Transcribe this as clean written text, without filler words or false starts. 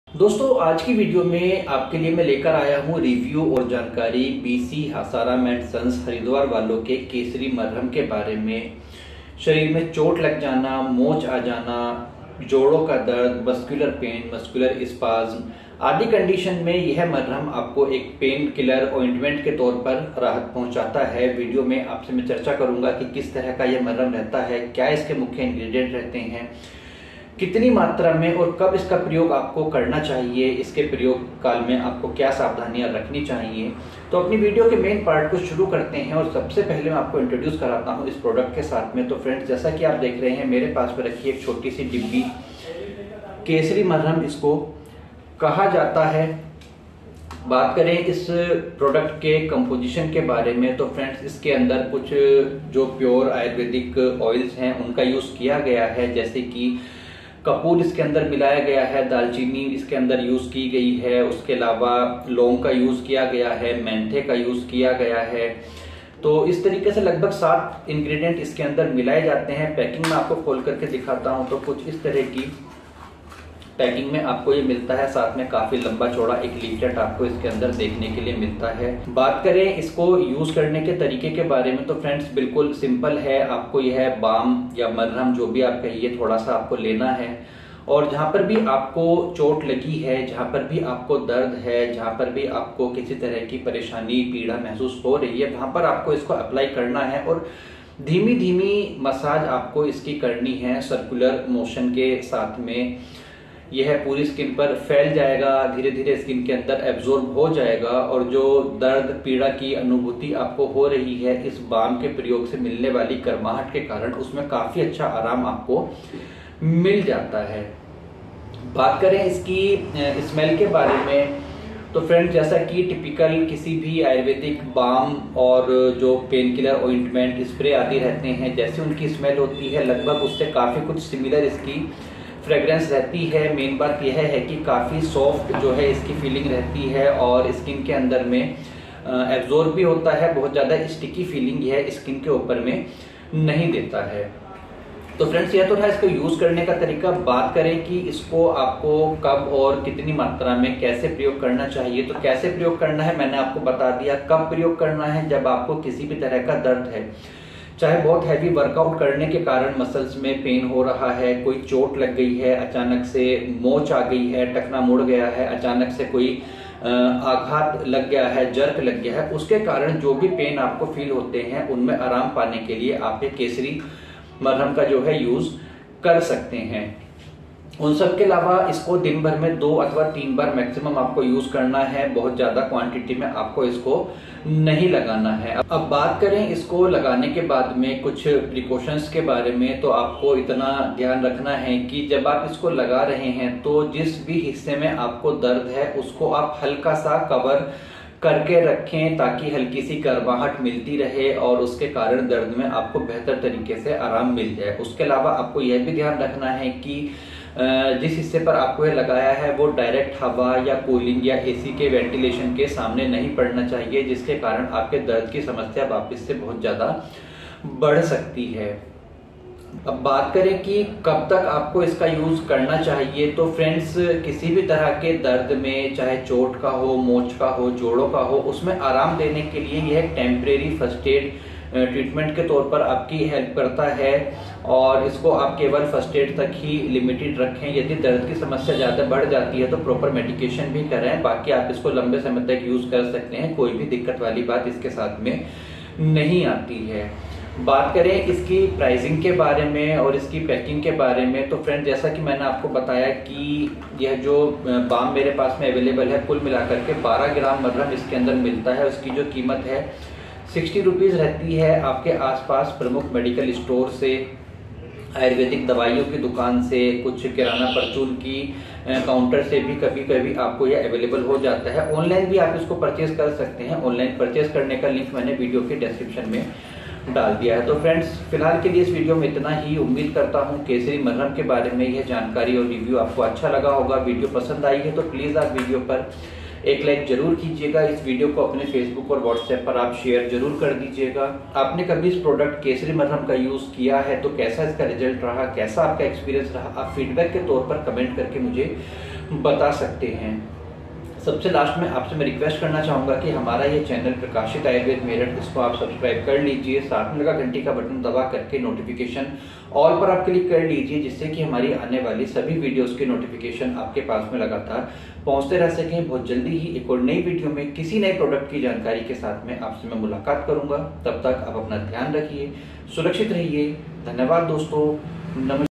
दोस्तों, आज की वीडियो में आपके लिए मैं लेकर आया हूं रिव्यू और जानकारी BC Hasaram and sons Haridwar वालों के केसरी मरहम के बारे में। शरीर में चोट लग जाना, मोच आ जाना, जोड़ों का दर्द, मस्कुलर पेन, मस्कुलर स्पाज्म आदि कंडीशन में यह मरहम आपको एक पेन किलर ऑइंटमेंट के तौर पर राहत पहुंचाता है। वीडियो में आपसे मैं चर्चा करूंगा कि किस तरह का यह मरहम रहता है, क्या इसके मुख्य इंग्रेडिएंट रहते हैं, कितनी मात्रा में और कब इसका प्रयोग आपको करना चाहिए, इसके प्रयोग काल में आपको क्या सावधानियां रखनी चाहिए। तो अपनी वीडियो के मेन पार्ट को शुरू करते हैं और सबसे पहले मैं आपको इंट्रोड्यूस कराता हूं इस प्रोडक्ट के साथ में। तो फ्रेंड्स, जैसा कि आप देख रहे हैं मेरे पास में रखी एक छोटी सी डिब्बी केसरी मरहम इसको कहा जाता है। बात करें इस प्रोडक्ट के कंपोजिशन के बारे में तो फ्रेंड्स, इसके अंदर कुछ जो प्योर आयुर्वेदिक ऑयल्स हैं उनका यूज किया गया है, जैसे कि कपूर इसके अंदर मिलाया गया है, दालचीनी इसके अंदर यूज की गई है, उसके अलावा लौंग का यूज किया गया है, मेंथे का यूज किया गया है। तो इस तरीके से लगभग 7 इंग्रेडिएंट इसके अंदर मिलाए जाते हैं। पैकिंग में आपको खोल करके दिखाता हूं तो कुछ इस तरह की पैकिंग में आपको ये मिलता है। साथ में काफी लंबा चौड़ा एक लीफलेट आपको इसके अंदर देखने के लिए मिलता है। बात करें इसको यूज करने के तरीके के बारे में तो फ्रेंड्स बिल्कुल सिंपल है। आपको यह बाम या मरहम जो भी आप कहिए थोड़ा सा आपको लेना है और जहां पर भी आपको चोट लगी है, जहां पर भी आपको दर्द है, जहां पर भी आपको किसी तरह की परेशानी पीड़ा महसूस हो रही है, वहां पर आपको इसको अप्लाई करना है और धीमी धीमी मसाज आपको इसकी करनी है। सर्कुलर मोशन के साथ में यह पूरी स्किन पर फैल जाएगा, धीरे धीरे स्किन के अंदर एब्जॉर्ब हो जाएगा और जो दर्द पीड़ा की अनुभूति आपको हो रही है इस बाम के प्रयोग से मिलने वाली गर्माहट के कारण उसमें काफी अच्छा आराम आपको मिल जाता है। बात करें इसकी स्मेल के बारे में तो फ्रेंड्स, जैसा कि टिपिकल किसी भी आयुर्वेदिक बाम और जो पेन किलर ऑइंटमेंट स्प्रे आदि रहते हैं, जैसे उनकी स्मेल होती है लगभग उससे काफी कुछ सिमिलर इसकी फ्रेग्रेंस रहती है। मेन बात यह है कि काफ़ी सॉफ्ट जो है इसकी फीलिंग रहती है और स्किन के अंदर में एब्जॉर्ब भी होता है। बहुत ज़्यादा स्टिकी फीलिंग यह स्किन के ऊपर में नहीं देता है। तो फ्रेंड्स, यह तो था इसको यूज़ करने का तरीका। बात करें कि इसको आपको कब और कितनी मात्रा में कैसे प्रयोग करना चाहिए, तो कैसे प्रयोग करना है मैंने आपको बता दिया। कब प्रयोग करना है, जब आपको किसी भी तरह का दर्द है, चाहे बहुत हैवी वर्कआउट करने के कारण मसल्स में पेन हो रहा है, कोई चोट लग गई है, अचानक से मोच आ गई है, टखना मुड़ गया है, अचानक से कोई आघात लग गया है, जर्क लग गया है, उसके कारण जो भी पेन आपको फील होते हैं उनमें आराम पाने के लिए आप ये केसरी मरहम का जो है यूज कर सकते हैं। उन सब के अलावा इसको दिन भर में 2 अथवा 3 बार मैक्सिमम आपको यूज करना है। बहुत ज्यादा क्वांटिटी में आपको इसको नहीं लगाना है। अब बात करें इसको लगाने के बाद में कुछ प्रिकॉशंस के बारे में, तो आपको इतना ध्यान रखना है कि जब आप इसको लगा रहे हैं तो जिस भी हिस्से में आपको दर्द है उसको आप हल्का सा कवर करके रखें ताकि हल्की सी गर्माहट मिलती रहे और उसके कारण दर्द में आपको बेहतर तरीके से आराम मिल जाए। उसके अलावा आपको यह भी ध्यान रखना है कि जिस हिस्से पर आपको यह लगाया है वो डायरेक्ट हवा या कूलिंग या एसी के वेंटिलेशन के सामने नहीं पड़ना चाहिए, जिसके कारण आपके दर्द की समस्या वापस से बहुत ज्यादा बढ़ सकती है। अब बात करें कि कब तक आपको इसका यूज करना चाहिए, तो फ्रेंड्स किसी भी तरह के दर्द में, चाहे चोट का हो, मोच का हो, जोड़ों का हो, उसमें आराम देने के लिए यह एक टेम्परेरी फर्स्ट एड ट्रीटमेंट के तौर पर आपकी हेल्प करता है और इसको आप केवल फर्स्ट एड तक ही लिमिटेड रखें। यदि दर्द की समस्या ज़्यादा बढ़ जाती है तो प्रॉपर मेडिकेशन भी करें। बाकी आप इसको लंबे समय तक यूज कर सकते हैं, कोई भी दिक्कत वाली बात इसके साथ में नहीं आती है। बात करें इसकी प्राइसिंग के बारे में और इसकी पैकिंग के बारे में, तो फ्रेंड जैसा कि मैंने आपको बताया कि यह जो बाम मेरे पास में अवेलेबल है, कुल मिलाकर के 12 ग्राम मरहम इसके अंदर मिलता है। उसकी जो कीमत है 60 रुपीज़ रहती है। आपके आसपास प्रमुख मेडिकल स्टोर से, आयुर्वेदिक दवाइयों की दुकान से, कुछ किराना परचून की काउंटर से भी कभी कभी आपको यह अवेलेबल हो जाता है। ऑनलाइन भी आप इसको परचेज कर सकते हैं। ऑनलाइन परचेज करने का लिंक मैंने वीडियो के डिस्क्रिप्शन में डाल दिया है। तो फ्रेंड्स, फिलहाल के लिए इस वीडियो में इतना ही। उम्मीद करता हूँ केसरी मरहम के बारे में यह जानकारी और रिव्यू आपको अच्छा लगा होगा। वीडियो पसंद आई है तो प्लीज़ आप वीडियो पर एक लाइक जरूर कीजिएगा। इस वीडियो को अपने फेसबुक और व्हाट्सएप पर आप शेयर जरूर कर दीजिएगा। आपने कभी इस प्रोडक्ट केसरी मरहम का यूज किया है तो कैसा इसका रिजल्ट रहा, कैसा आपका एक्सपीरियंस रहा, आप फीडबैक के तौर पर कमेंट करके मुझे बता सकते हैं। सबसे लास्ट में आपसे मैं रिक्वेस्ट करना चाहूँगा कि हमारा ये चैनल प्रकाशित आयुर्वेद मेरठ, इसको आप सब्सक्राइब कर लीजिए, साथ में लगा घंटी का बटन दबा करके नोटिफिकेशन ऑल पर आप क्लिक कर लीजिए, जिससे कि हमारी आने वाली सभी वीडियोस के नोटिफिकेशन आपके पास में लगातार पहुंचते रह सकें। बहुत जल्दी ही एक और नई वीडियो में किसी नए प्रोडक्ट की जानकारी के साथ में आपसे मैं मुलाकात करूंगा। तब तक आप अपना ध्यान रखिए, सुरक्षित रहिए। धन्यवाद दोस्तों, नमस्कार।